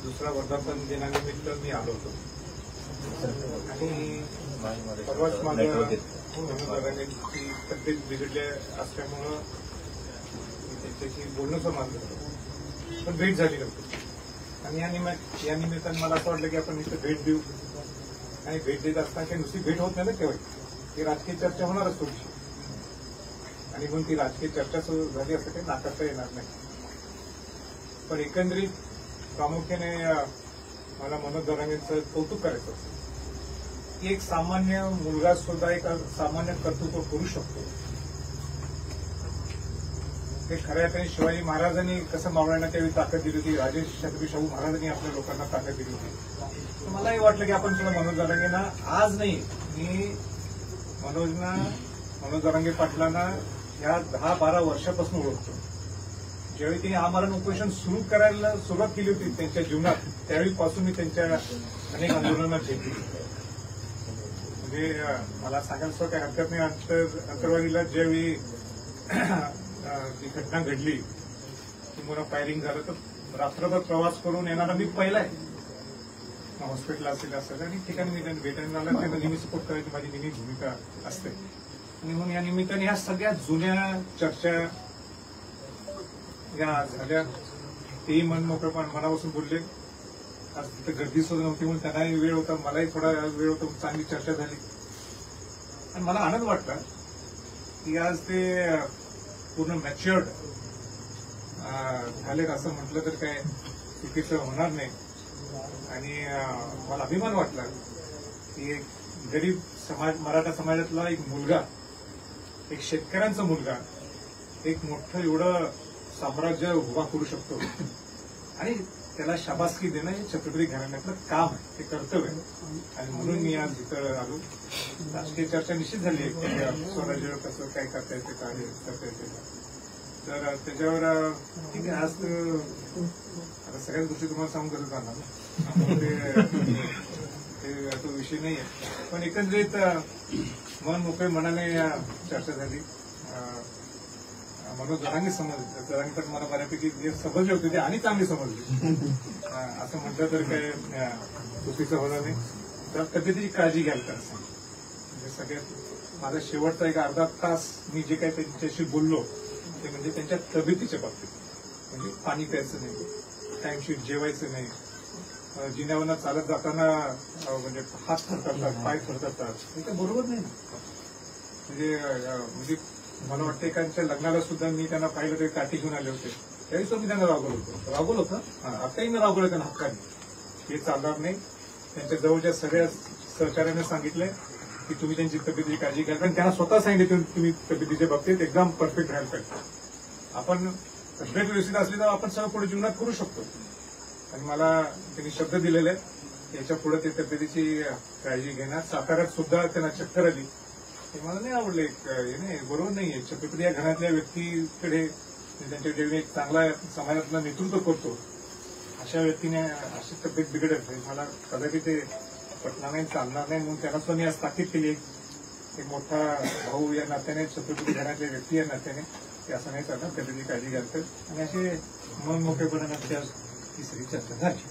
दुसरा वर्धापन दिनानिमित्त मी आलो होतो आणि परवाच माझ्या तब्येत बिघडल्या असल्यामुळं मी त्यांच्याशी बोलणं समाप्त झालं, पण भेट झाली नव्हती. आणि या निमित्तानं मला असं वाटलं की आपण इथं भेट देऊ. आणि भेट देत असताना काही नुसती भेट होत नाही ना केव्हा, ती राजकीय चर्चा होणारच थोडीशी, आणि म्हणून ती राजकीय चर्चा सुरू झाली असं काही नाकारता येणार नाही. पण एकंदरीत प्रामुख्याने मला मनोज जरांगेंचं कौतुक करायचं असतं की एक सामान्य मुलगा सुद्धा एक सामान्य कर्तृत्व करू शकतो. ते खऱ्या अर्थाने शिवाजी महाराजांनी कसं मावळ्यांना त्यावेळी ताकद दिली होती, राजे छत्रपती शाहू महाराजांनी आपल्या लोकांना ताकद दिली होती. मलाही वाटलं की आपण सुद्धा मनोज जरांगेंना आज नाही, मी मनोज जरांगे पाटलांना या 10-12 वर्षापासून ओळखतो. ज्यावेळी त्यांनी आमरण उपोषण सुरू करायला सुरुवात केली होती त्यांच्या जीवनात, त्यावेळीपासून मी त्यांच्या अनेक आंदोलनात घेतली. म्हणजे मला सांगायला काही हरकत नाही, अंतरवालीला ज्यावेळी ती घटना घडली, किंवा फायरिंग झालं, तर रात्रभर प्रवास करून येणारा मी पहिला आहे. हॉस्पिटल असेल असं आणि ठिकाणी मी त्यांना भेटायला आला, त्यांना नेहमी सपोर्ट करायची माझी नेहमी भूमिका असते. आणि म्हणून या निमित्ताने ह्या सगळ्या जुन्या चर्चा या झाल्या. तेही मन मोकळेपण मनापासून बोलले. आज तिथं गर्दी सुद्धा नव्हती म्हणून त्यांनाही वेळ होता, मलाही थोडा वेळ होता, चांगली चर्चा झाली. आणि मला आनंद वाटला की आज ते पूर्ण मॅच्युअर्ड झालेत असं म्हटलं तर काय चुकीचं होणार नाही. आणि मला अभिमान वाटला की एक गरीब समाज, मराठा समाजातला एक मुलगा, एक शेतकऱ्यांचा मुलगा, एक मोठं एवढं साम्राज्य उभा करू शकतो. आणि त्याला शाबासकी देणं हे छत्रपती घराण्यातलं काम आहे, ते कर्तव्य आहे. आणि म्हणून मी आज इथं आलो. राजकीय चर्चा निश्चित झाली आहे, स्वराज्यावर कसं काय करता येते, काय करता येते, तर त्याच्यावर ठीक आहे. आज आता सगळ्याच गोष्टी तुम्हाला सांगून कसं जाणार, तो विषय नाही आहे. पण एकंदरीत मन मोकळे मनाने चर्चा झाली. मनोज जरांगे जरांगे तर मला बऱ्यापैकी जे समजले होते ते आणि चांगले समजले, असं म्हटलं तर काय चुकीचं होणार नाही. तर तब्येतीची काळजी घ्यायला पाहिजे. म्हणजे सगळ्यात माझा शेवटचा एक अर्धा तास मी जे काही त्यांच्याशी बोललो ते म्हणजे त्यांच्या तब्येतीच्या बाबतीत. म्हणजे पाणी प्यायचं नाही, टाइमशीट जेवायचं नाही, जिन्यावरनं चालत जाताना म्हणजे हात थरथरतात, पाय थरथरतात, हे काय बरोबर नाही ना. म्हणजे मला वाटतं एकांच्या लग्नाला सुद्धा मी त्यांना पाहिलं तरी काठी घेऊन आले होते, त्यावेळी सुद्धा मी त्यांना रागवलं होतं. आताही मी रागवलं त्यांना हक्काने, हे चालणार नाही. त्यांच्या जवळच्या सगळ्या सहकार्याने सांगितलंय की तुम्ही त्यांची तब्येतीची काळजी घ्या, कारण त्यांना स्वतः सांगितलं तुम्ही तब्येतीच्या बाबतीत एकदम परफेक्ट राहायला पाहिजे. आपण तब्येत व्यवस्थित असली तर आपण सगळं पुढे जीवनात करू शकतो. आणि मला त्यांनी शब्द दिलेले आहेत याच्या पुढे ते तब्येतीची काळजी घेणार. साताऱ्यात सुद्धा त्यांना चक्कर आली, ते मला नाही आवडले. हे नाही, बरोबर नाहीये. छत्रपती या घरातल्या व्यक्तीकडे त्यांच्या जेवढे एक चांगला समाजातलं नेतृत्व करतो अशा व्यक्तीने अशी तब्येत बिघडत मला कदाचित ते पटणार नाही, चालणार नाही. म्हणून त्यांना सुद्धा मी आज ताकीद केली. एक मोठा भाऊ या नात्याने, छत्रपती घरातल्या व्यक्ती या नात्याने ते असं नाही चालणार, तब्येतीची काळजी घालतात. आणि असे मन मोकळेपणाने आज तिसरी चर्चा झाली.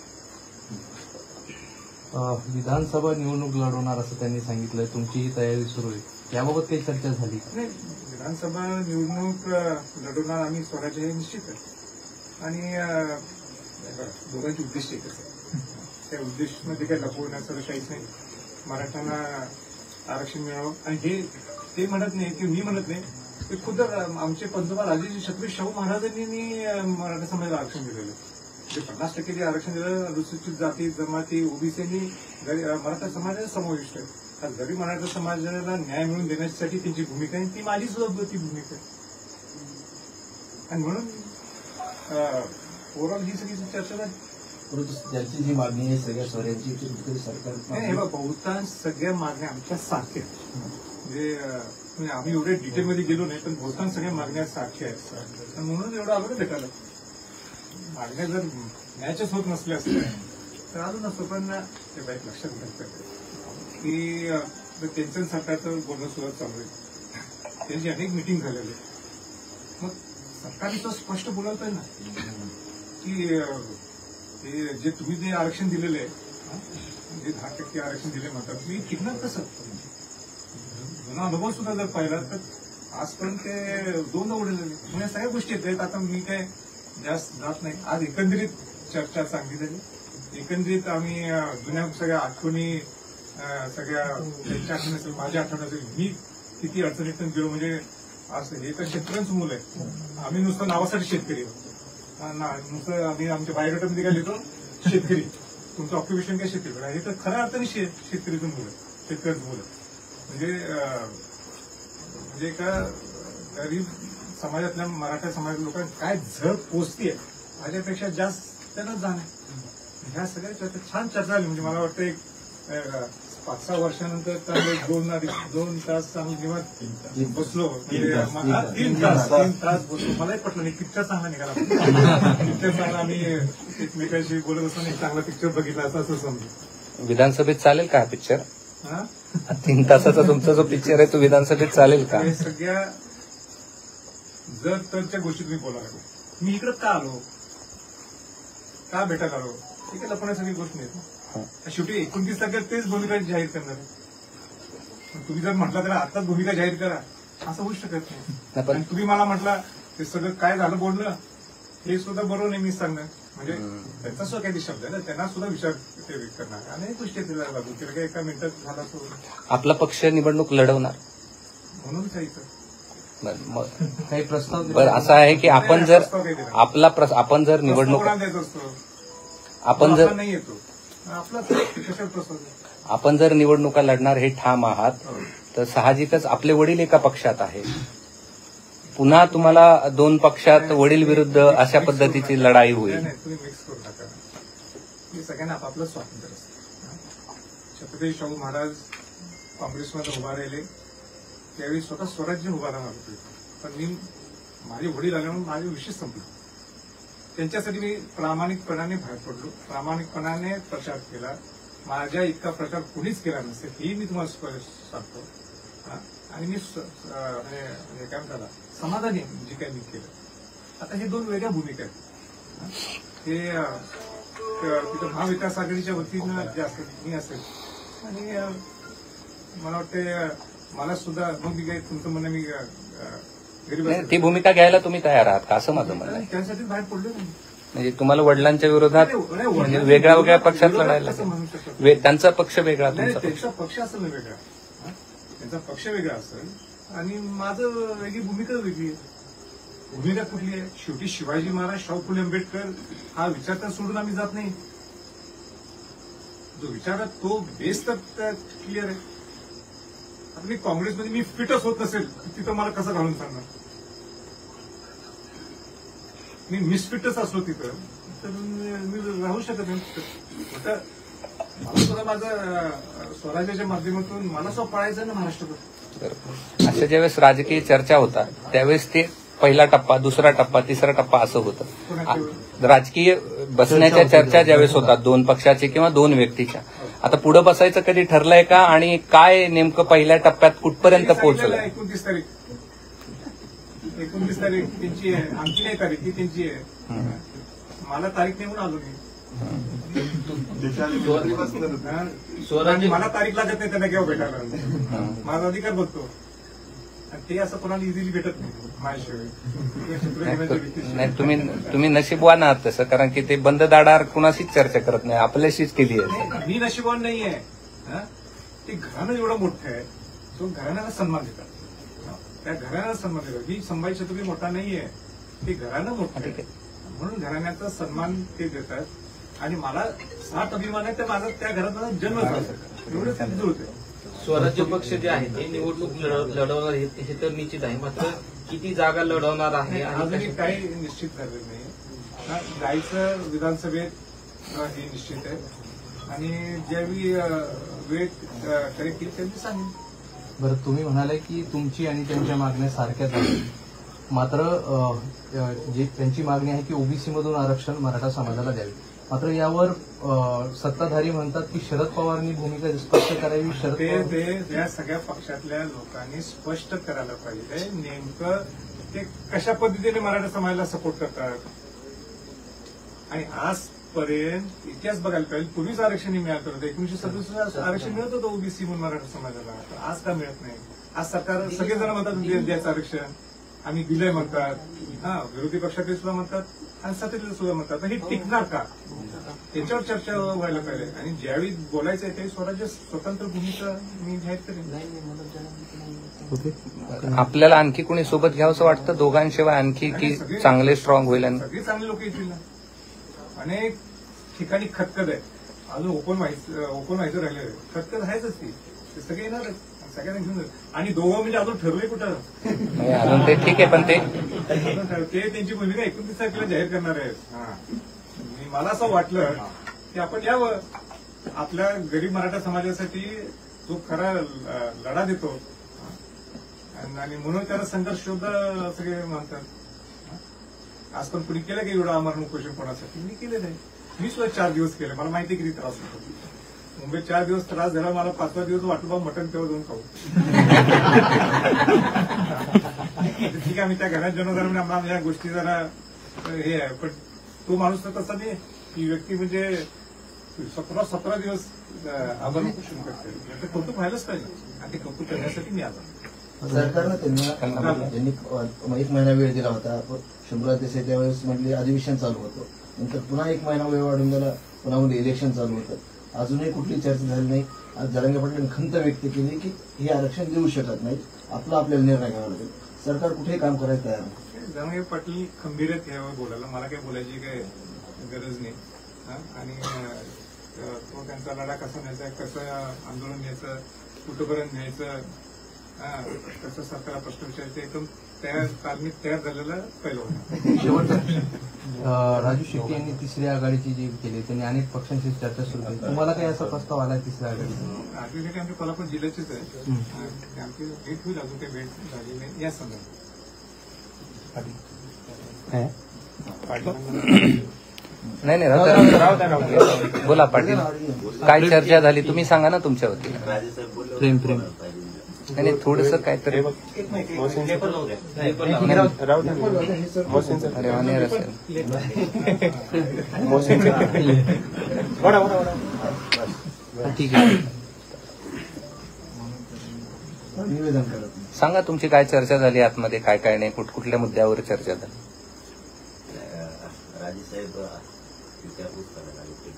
विधानसभा निवडणूक लढवणार असं त्यांनी सांगितलं, तुमची तयारी सुरू आहे, याबाबत काही चर्चा झाली? नाही, विधानसभा निवडणूक लढवणार आम्ही स्वराज्य हे निश्चित आहे. आणि दोघांची उद्दिष्ट एकच आहे. त्या उद्दिष्टमध्ये काही लपवण्याचं काहीच नाही. मराठ्यांना आरक्षण मिळावं. आणि हे ते म्हणत नाही की मी म्हणत नाही, ते खुद्द आमचे पंतप्रधान राजे छत्रपती शाहू महाराजांनी मराठा समाजाला आरक्षण दिलेलं. जे 50% जे आरक्षण दिलं अनुसूचित जाती, जमाती, ओबीसीनी मराठा समाजाचा समाविष्ट आहे. जरी मराठा समाजाला न्याय मिळवून देण्यासाठी त्यांची भूमिका आहे, ती माझी सुद्धा ती भूमिका आहे. आणि म्हणून ओव्हरऑल ही सगळी चर्चा झाली. ज्यांची जी मागणी आहे सगळ्या स्वराज्याची सरकार नाही, बहुतांश सगळ्या मागण्या आमच्या सारख्या म्हणजे आम्ही एवढे डिटेलमध्ये गेलो नाही, पण बहुतांश सगळ्या मागण्या सारख्या आहेत. म्हणून एवढं आलो भेटायला. मागण्या जर मॅचच होत नसल्या असल्या तर आलो नसतो. पण ते बाईक लक्षात घ्यायचं की त्यांचं सरकारचं बोलणं सुद्धा चालू आहे. त्यांची अनेक मिटिंग झालेली. मग सरकारने तर स्पष्ट बोलायला पाहिजे ना की ते जे तुम्ही जे आरक्षण दिलेलं आहे, जे 10% आरक्षण दिले म्हणतात, मी टिकणार कसं? जुना अनुभव सुद्धा जर पाहिला तर आजपर्यंत ते 2 उडले म्हणजे या सगळ्या गोष्टी आहेत. आता मी काय जास्त जात नाही. आज एकंदरीत चर्चा चांगली झाली. एकंदरीत आम्ही जुन्या सगळ्या आठवणी, सगळ्या त्यांच्या आठवणी असेल, माझ्या आठवणी असेल, मी किती अडचणीतून गेलो. म्हणजे असं हे तर शेतकऱ्यांचं मुलं आहे. आम्ही नुसतं नावासाठी शेतकरी नुसतं आम्ही आमच्या बायोडेटामध्ये काय लिहितो शेतकरी, तुमचं ऑक्युपेशन काय शेतकरी. हे तर खऱ्या अर्थाने शेतकरीचं मुलं, शेतकऱ्यांचं मुलं. म्हणजे का गरीब समाजातल्या मराठा समाजातल्या लोकांना काय झळ पोचतीये माझ्यापेक्षा जास्त त्यांना जाण. ह्या सगळ्या चर्चा छान चर्चा झाली. म्हणजे मला वाटतं एक 5-6 वर्षानंतर चांगले 2 तास चांगली निवांत बसलो. 3 तास बसलो. मलाही पटलं नाही. पिक्चर चांगला निघाला. पिक्चर चांगला. आम्ही एकमेकांशी बोलत असताना एक चांगला पिक्चर बघितला असं समजू. विधानसभेत चालेल का हा पिक्चर? 3 तासाचा तुमचा जो पिक्चर आहे तो विधानसभेत चालेल का? हे सगळ्या जर तरच्या गोष्टी तुम्ही बोला लागलो. मी इकडे का आलो, का भेटायला आलो, ठीक आहे, लपण्यासाठी गोष्ट नाही. शेवटी 29 तारखेला तेच भूमिका जाहीर करणार आहे. तुम्ही जर म्हटलं तर आताच भूमिका जाहीर करा, असं होऊ शकत नाही. आणि तुम्ही मला म्हटला ते सगळं काय झालं बोलणं, हे सुद्धा बरोबर नाही मी सांगणार. म्हणजे त्यांचा सुद्धा काही शब्द आहे ना, त्यांना सुद्धा विचार ते व्यक्त करणार. अनेक गोष्टी लागू केलं काय एका मिनिटात झाला तो. आपला पक्ष निवडणूक लढवणार म्हणून जायचं. काही प्रस्ताव बरं असं आहे की आपण जर आपण जर निवडणूक द्यायचा असतो, आपण जर नाही येतो आपला कशाला प्रस्ताव. आपण जर निवडणुका लढणार हे ठाम आहात तर साहजिकच आपले वडील एका पक्षात आहे. पुन्हा तुम्हाला 2 पक्षात वडील विरुद्ध अशा पद्धतीची लढाई होईल. तुम्ही मिक्स करू नका. हे सगळ्यांना आपापलं स्वातंत्र्य असतं. छत्रपती शाहू महाराज काँग्रेसमध्ये उभा राहिले त्यावेळी स्वतः स्वराज्य उभा राहणार होते. पण मी माझे वडील आल्यामुळे माझे विषय संपला. त्यांच्यासाठी मी प्रामाणिकपणाने बाहेर पडलो, प्रामाणिकपणाने प्रचार केला. माझ्या इतका प्रचार कुणीच केला नसेल हे मी तुम्हाला सांगतो. आणि मी म्हणजे काय म्हणतात समाधानी जे काही मी केलं. आता हे 2 वेगळ्या भूमिका आहेत. हे तिथं महाविकास आघाडीच्या वतीनं जे असेल मी असेल आणि मला वाटतं मला सुद्धा मग मी काय तुमचं म्हणणं मी गरीब ती भूमिका घ्यायला तुम्ही तयार आहात का असं माझं म्हणणं आहे. त्यासाठी बाहेर पडलो नाही. म्हणजे तुम्हाला वडिलांच्या विरोधात म्हणजे वेगळ्या पक्षात लढायला त्यांचा पक्ष वेगळा, त्यांचा पक्ष असेल ना वेगळा, त्यांचा पक्ष वेगळा असेल आणि माझं वेगळी भूमिका वेगळी आहे. भूमिका कुठली आहे? शेवटी शिवाजी महाराज, शाहू फुले आंबेडकर हा विचार तर सोडून आम्ही जात नाही. जो विचार तो बेस तर क्लिअर आहे. आता मी काँग्रेसमध्ये मी फिटच होत नसेल तिथं मला कसं घालून सांगणार. मी मिसफिटच असलो तिथं तर मी राहू शकत नाही. मला सुद्धा माझं स्वराज्याच्या माध्यमातून मला सुद्धा पळायचं ना महाराष्ट्रात. अशा ज्यावेळेस राजकीय चर्चा होतात त्यावेळेस ते पहिला टप्पा, दुसरा टप्पा, तिसरा टप्पा असं होतं. राजकीय बसण्याच्या चर्चा ज्यावेळेस होतात 2 पक्षाचे किंवा 2 व्यक्तीच्या, आता पुढे बसायचं कधी ठरलंय का आणि काय नेमकं पहिल्या टप्प्यात कुठपर्यंत पोहोचलंय? 29 तारीख त्यांची आहे, आमची नाही तारीख ती त्यांची आहे. मला तारीख नाही म्हणून आलो मी. मला तारीख लागत नाही त्यांना केव्हा भेटायला. माझा अधिकार बघतो. ते असं कोणाला इझिली भेटत नाही माझ्याशिवाय. नाही तुम्ही नशीबवान आहात तसं, कारण की ते बंद दाडार कुणाशीच चर्चा करत नाही, आपल्याशीच केली आहे. मी नशीबवान नाहीये. ते घराणं एवढं मोठं आहे, तो घराण्याला सन्मान देतात. त्या घराण्याला सन्मान देतात. मी संभाजी छत्रपती मोठा नाहीये, ते घराणं मोठं आहे म्हणून घराण्याचा सन्मान ते देतात. आणि मला 7 अभिमान आहे, तर माझा त्या घरात माझा जन्म झाला एवढंच सिद्ध होतं. स्वराज्य पक्ष जे आहे ते निवडणूक लढवणार हे तर निश्चित आहे, मात्र किती जागा लढवणार आहे अजूनही काही निश्चित झालेलं नाही. जायचं विधानसभेत हे निश्चित आहे आणि ज्यावेळी वेळ करेक्ट केली त्यांनी सांगेल. बरं, तुम्ही म्हणाले की तुमची आणि त्यांच्या मागण्या सारख्याच आहेत, मात्र जी त्यांची मागणी आहे की ओबीसी मधून आरक्षण मराठा समाजाला द्यावे. मात्र यावर सत्ताधारी म्हणतात की शरद पवारांनी भूमिका स्पष्ट करावी. शरद या सगळ्या पक्षातल्या लोकांनी स्पष्ट करायला पाहिजे नेमकं ते कशा पद्धतीने मराठा समाजाला सपोर्ट करतात. आणि आज आजपर्यंत इतिहास बघायला पाहिजे. पूर्वीच आरक्षण मिळालं होतं. 1967 आरक्षण मिळत होतं ओबीसी म्हणून मराठा समाजाला. तर आज का मिळत नाही? आज सरकार सगळेजण म्हणतात द्यायचं आरक्षण, आम्ही दिलंय म्हणतात. विरोधी पक्षातले सुद्धा म्हणतात आणि सत्तेतले सुद्धा म्हणतात. तर हे टिकणार का? त्याच्यावर चर्चा व्हायला पाहिजे. आणि ज्यावेळी बोलायचं आहे त्यावेळी स्वराज्य स्वतंत्र भूमिका मी जाहीर करेन. आपल्याला आणखी कोणी सोबत घ्यावंसं वाटतं दोघांशिवाय आणखी की चांगले स्ट्रॉंग होईल? आणि सगळी चांगली लोक येतील ना. अनेक ठिकाणी खतखत आहे. अजून ओपन व्हायचं राहिलं. खतखत आहेच ती. ते सगळे येणारच. सगळ्यांना घेऊन आणि दोघं म्हणजे अजून ठरवले कुठं नाही, अजून ते ठीक आहे, पण ते त्यांची भूमिका 29 तारखेला जाहीर करणार आहेत. मला असं वाटलं की आपण यावं, आपल्या गरीब मराठा समाजासाठी जो खरा लढा देतो आणि म्हणून त्याला संघर्ष शोध सगळे म्हणतात. आज पण कुणी केलं का एवढं आमरण उपोषण कोणासाठी? मी केलेलं आहे. मी सुद्धा 4 दिवस केले. मला माहिती किती त्रास होतो. मुंबईत 4 दिवस त्रास झाला. मला 5वा दिवस वाटलं बा मटण तेव्हा जाऊन खाऊ. ठीक आहे, आम्ही त्या घरात जन्म झाला म्हणजे आम्हाला या गोष्टी जरा हे आहे. पण तो माणूस तर तसा नाही. ही व्यक्ती म्हणजे 17 दिवस आमरण उपोषण करते. ते कौतुक व्हायलाच पाहिजे आणि ते कौतुक करण्यासाठी मी आलो. सरकारनं त्यांनी 1 महिना वेळ दिला होता. शंभूराज देसाई त्यावेळेस म्हटले अधिवेशन चालू होतं. नंतर पुन्हा 1 महिना वेळ वाढून दिला. पुन्हा मध्ये इलेक्शन चालू होतं. अजूनही कुठली चर्चा झाली नाही. आज जरांगे पाटलांनी खंत व्यक्त केली की हे आरक्षण देऊ शकत नाही, आपल्याला निर्णय घ्यावा लागेल. सरकार कुठेही काम करायला तयार नाही. जरांगे पाटील खंबीर आहेत यावर बोलायला. मला काही बोलायची काही गरज नाही. आणि तो त्यांचा लढा कसा न्यायचा, कसं आंदोलन न्यायचं, कुठंपर्यंत न्यायचं, कसं सरकारला प्रश्न विचारायचे एकदम तालमीत तयार झालेलं पहिलं होतं. शेवटचं राजू शेट्टी यांनी तिसरी आघाडीची जी केली त्यांनी अनेक पक्षांशी चर्चा सुरू केली. तुम्हाला काही असा प्रस्ताव आला तिसऱ्या आघाडीचा? राजू शेट्टी आमच्या कोल्हापूर जिल्ह्याचेच आहे. आमची भेट होईल. अजून काही भेट झाली नाही या संदर्भात. नाही नाही, बोला पाटील. काय चर्चा झाली तुम्ही सांगा ना तुमच्या वतीने. प्रेम नाही, थोडंसं काहीतरी अरे ऑनेर असेल. ठीक आहे, निवेदन करत सांगा तुमची काय चर्चा झाली आतमध्ये, काय काय नाही, कुठल्या मुद्द्यावर चर्चा झाली? राजेसाहेब विचारपूस करायला आले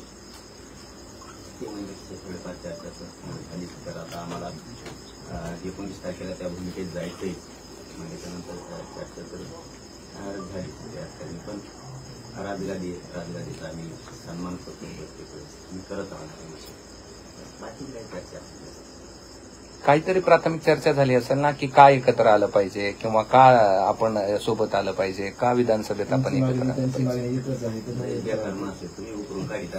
ते म्हणजे थोडेफार चर्चा झाली. तर आता आम्हाला 19 तारखेला त्या भूमिकेत जायचंय म्हणजे त्यानंतर चर्चा तर झाली. पण राजगादीचा आम्ही सन्मान करतो, मी करत राहणार. बाकी काही चर्चा काहीतरी प्राथमिक चर्चा झाली असेल ना, की का एकत्र आलं पाहिजे किंवा का आपण सोबत आलं पाहिजे, का विधानसभेत आपण एकत्र आलं त्यांची पाहिजे. मागणी एकच आहे. कारण असेल तुम्ही उकरून काढता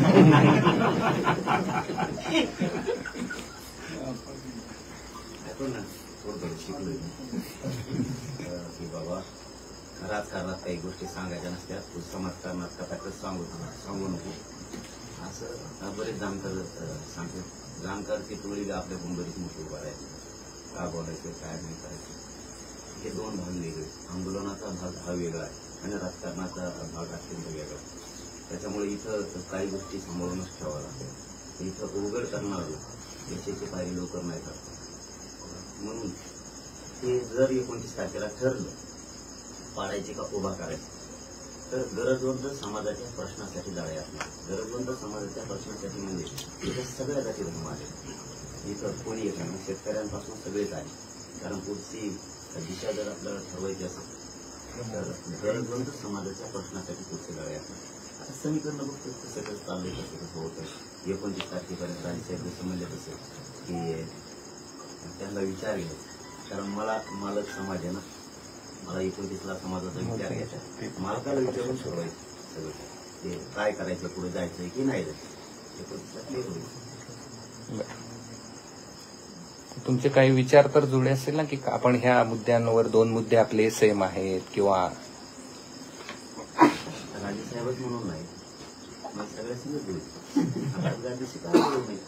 ना थोडं शिकलोय की बाबा राजकारणात काही गोष्टी सांगायच्या नसत्यात, समाजकारणात कथाकच सांगू नको असं बरेच जाणकार सांगतात. जाणकार ती टोळी आपल्याकडून बरीच मोठी उभा राहायची. का बोलायचं काय नाही करायचं हे 2 भाग वेगळे. आंदोलनाचा भाग हा वेगळा आहे आणि राजकारणाचा भाग अत्यंत वेगळा. त्याच्यामुळे इथं काही गोष्टी सांभाळूनच ठेवाव्या लागतात. इथं उघड करणार यशाची पायरी लवकर नाही करतात. म्हणून ते जर 29 तारखेला ठरलं पाडायचे का उभा करायचं तर गरजवंत समाजाच्या प्रश्नासाठी लढाई असणार. गरजवंत समाजाच्या प्रश्नासाठी म्हणजे इथं सगळ्या जाती धर्म आले. इथं कोणी येत नाही, शेतकऱ्यांपासून सगळेच आले. कारण पुढची दिशा जर आपल्याला ठरवायची असेल तर गरजवंत समाजाच्या प्रश्नासाठी पुढची लढाई असणार. आता समीकरण बघतो कसं कसं चाललंय, कसं होतं. 29 तारखेपर्यंत राजसाहेब जसं म्हणले तसं की त्यांना विचार घ्यायचा. कारण मला समाज आहे ना, मला 29ला समाजाचा विचार घ्यायचा. मालकाला विचारून ठरवायचं सगळं ते काय करायचं, पुढे जायचं की नाही जायचं. 29ला होईल. तुमचे काही विचार तर जुळे असेल ना, की आपण ह्या मुद्द्यांवर 2 मुद्दे आपले सेम आहेत किंवा राजेसाहेबच म्हणून नाही, मग सगळ्या संगत होईल. गांधीशी काय बोलू नाही,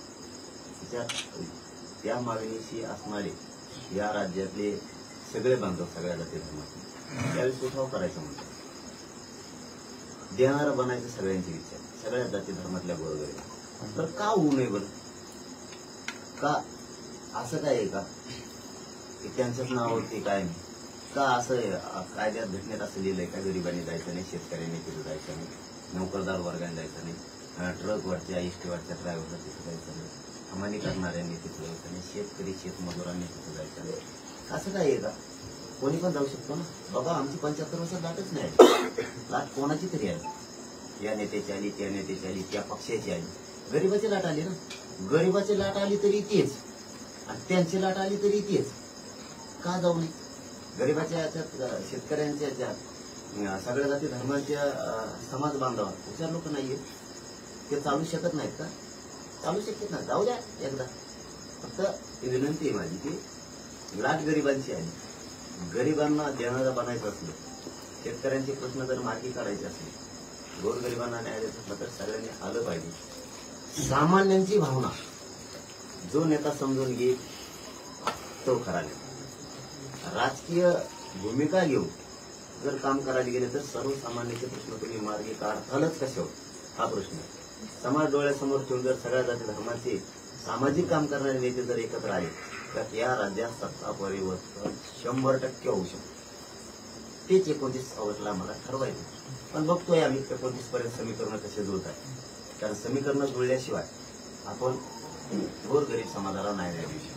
त्या मागणीशी असणारे या राज्यातले सगळे बांधव सगळ्या जाती धर्माचे त्यावेळेस उठाव करायचा म्हणतात. देणारं बनायचं सगळ्यांची इच्छा आहे, सगळ्या जाती धर्मातल्या गोरगरीब. तर का होऊ नये बरं? का असं काय आहे का की त्यांच्याच नावावरती काय नाही? का असं कायद्यात घटनेत असं लिहिलंय का गरिबांनी जायचं नाही, शेतकऱ्यांनी तिथं जायचं नाही, नोकरदार वर्गाने जायचं नाही, ट्रकवरच्या इष्टीवरच्या ड्रायव्हरला तिथं जायचं नाही, हमाली करणाऱ्यांनी तिथं जायचं नाही, शेतकरी शेतमजुरांनी तिथं जायचं नाही? असं काय आहे का? कोणी पण जाऊ शकतो ना. बाबा आमची 75 वर्षात लाटच नाही, लाट कोणाची तरी आली, या नेत्याची आली, त्या नेत्याची आली, त्या पक्षाची आली, गरिबाची लाट आली ना. गरिबाची लाट आली तरी तेच आणि त्यांची लाट आली तरी तेच. का जाऊ नये? गरिबाच्या याच्यात, शेतकऱ्यांच्या याच्यात, सगळ्या जाती धर्माच्या समाज बांधवात हुशार लोक नाहीये, ते चालू शकत नाहीत का? चालू शकत नाही, जाऊ द्या एकदा. फक्त विनंती आहे माझी की लाट गरिबांची आली, गरिबांना देणारं बनायचं असलं, शेतकऱ्यांचे प्रश्न जर मार्गी काढायचे असले, गोरगरिबांना न्याय द्यायचा असला तर सगळ्यांनी आलं पाहिजे. सामान्यांची भावना जो नेता समजून घेईल तो खरा नेता. राजकीय भूमिका घेऊन जर काम करायला गेले तर सर्वसामान्यांचे प्रश्न तुम्ही मार्गी काढतालच कशावर, हा प्रश्न आहे. समाज डोळ्यासमोर ठेवून जर सगळ्या जाती धर्माचे सामाजिक काम करणारे नेते जर एकत्र आले तर या राज्यात सत्ता परिवर्तन 100% होऊ शकतं. तेच 29 ऑगस्टला आम्हाला ठरवायचं. पण बघतोय आम्ही 29 पर्यंत समीकरण कसे जुळत आहे, कारण समीकरण जुळल्याशिवाय आपण गोरगरीब समाजाला न्याय देऊ शकतो.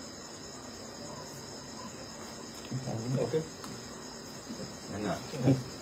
ओके. धन्यवाद.